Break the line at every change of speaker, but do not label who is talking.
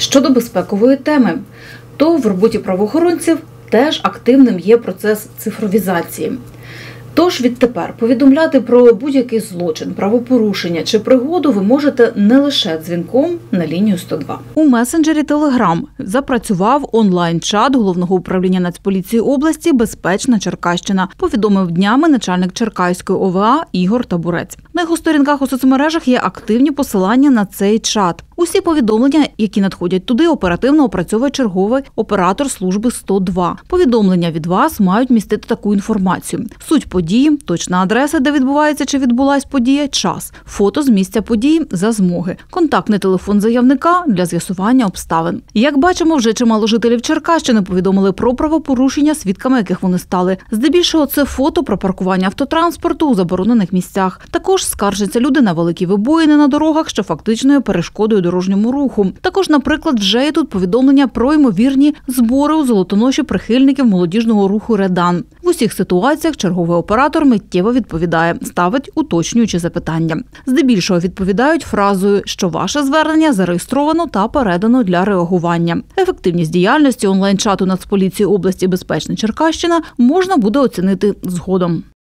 Щодо безпекової теми, то в роботі правоохоронців теж активним є процес цифровізації. Тож відтепер повідомляти про будь-який злочин, правопорушення чи пригоду ви можете не лише дзвінком на лінію 102. У месенджері Telegram запрацював онлайн-чат Головного управління Нацполіції області «Безпечна Черкащина», повідомив днями начальник Черкаської ОВА Ігор Табурець. На його сторінках у соцмережах є активні посилання на цей чат. Усі повідомлення, які надходять туди, оперативно опрацьовує черговий оператор служби 102. Повідомлення від вас мають містити таку інформацію: суть події, точна адреса, де відбувається чи відбулась подія, час, фото з місця події за змоги, контактний телефон заявника для з'ясування обставин. Як бачимо, вже чимало жителів Черкащини повідомили про правопорушення, свідками яких вони стали. Здебільшого це фото про паркування автотранспорту у заборонених місцях. Також скаржаться люди на великі вибоїни на дорогах, що фактично є перешкодою дорожньому руху. Також, наприклад, вже є тут повідомлення про ймовірні збори у Золотоноші прихильників молодіжного руху «Редан». В усіх ситуаціях черговий оператор миттєво відповідає, ставить уточнюючі запитання. Здебільшого відповідають фразою, що ваше звернення зареєстровано та передано для реагування. Ефективність діяльності онлайн-чату Нацполіції області «Безпечна Черкащина» можна буде оцінити згодом.